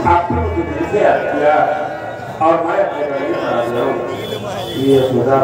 आपने मुझे दिल से याद किया और मैं अपने घर में आ जाऊँ। ये यशोदा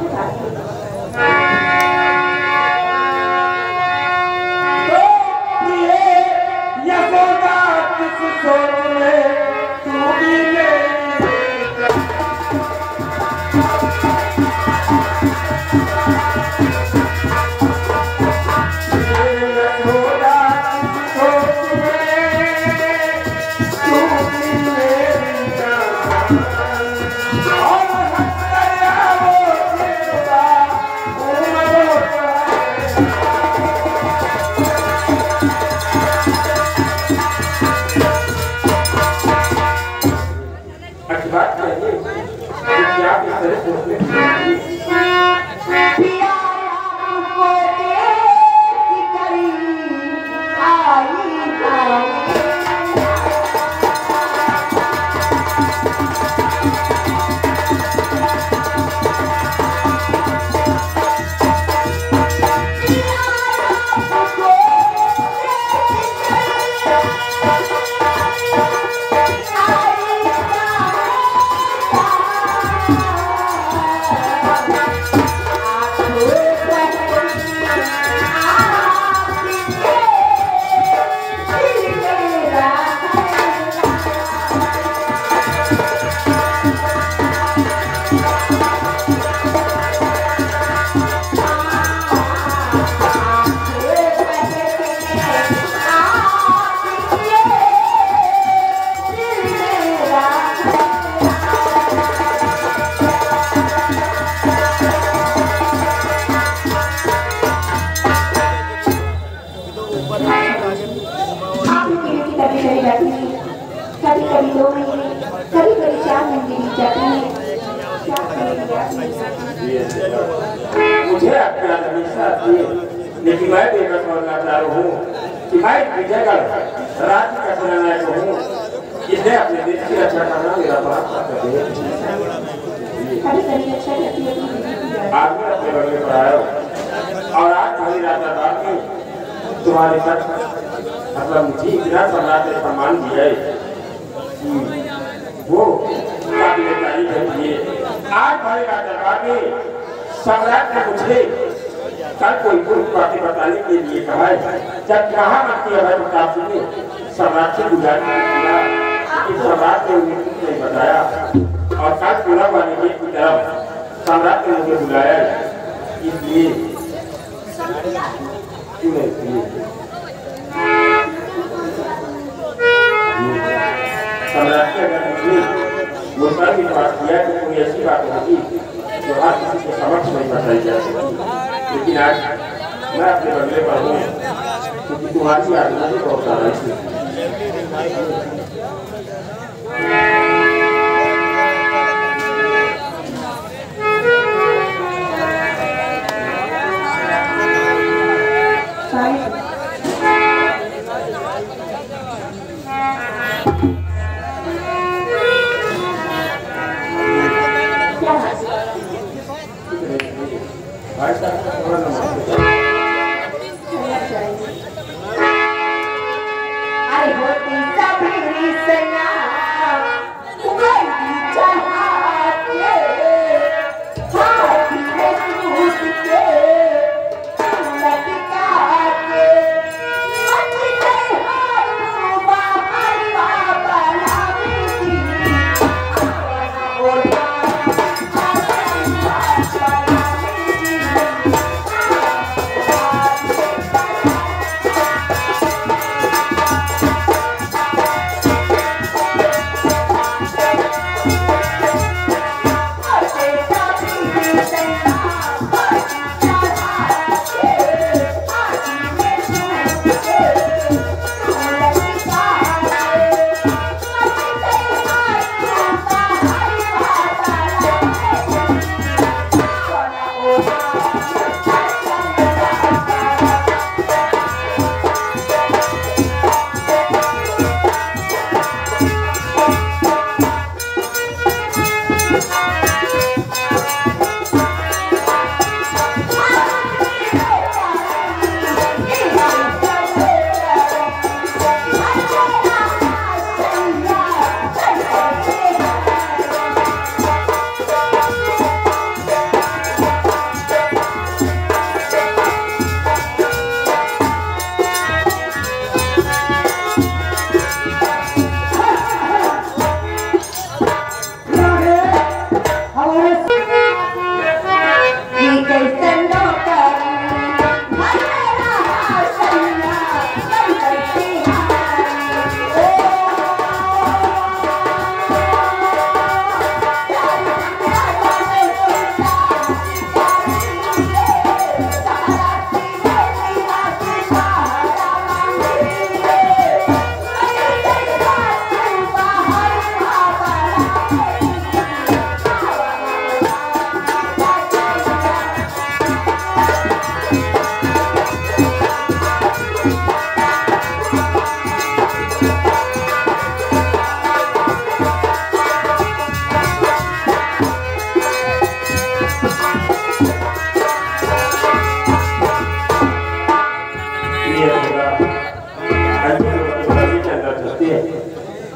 मुझे आपका हमेशा लेकिन मैं देखकर समझना चाह रहा हूँ कि मैं विजयगढ़ राज्य का सेनानायक हूँ, इसलिए अपने देश की रक्षा करना मेरा बड़ा कर्तव्य है। आपने अपने बंगले पर आए और आज खाली राजा रात में तुम्हारे तक मतलब मुझे इतना सम्राट ने सम्मान दिया है वो काबिल तारीफ है। आज भाई राजा में सम्राट ने मुझे कल कोई गुरु बातें बताने के लिए कहा है। जब कहा मत अभय प्रताप सिंह ने सम्राट से गुजारिश किया कि सम्राट ने उन्हें कुछ नहीं बताया और कल पूरा पाने की तरफ सम्राट ने मुझे बुलाया इसलिए क्यों नहीं सम्राट ने अगर मुझे मुल्तान की बात किया तो कोई ऐसी बात होगी जो आज किसी के समक्ष नहीं बताई जा सकती, लेकिन आज मैं अपने बंगले पर हूँ क्योंकि तुम्हारी आज्ञा से बहुत ज्यादा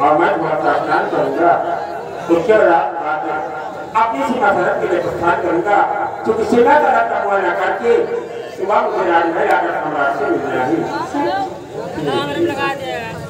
और मैं तुम्हारा स्नान करूंगा उसके बाद अपनी सीमा सरहद के लिए प्रस्थान करूंगा क्योंकि सीमा तरह का मुआयना करके सुबह मुझे राजमहल आकर सम्राट से मिलना ही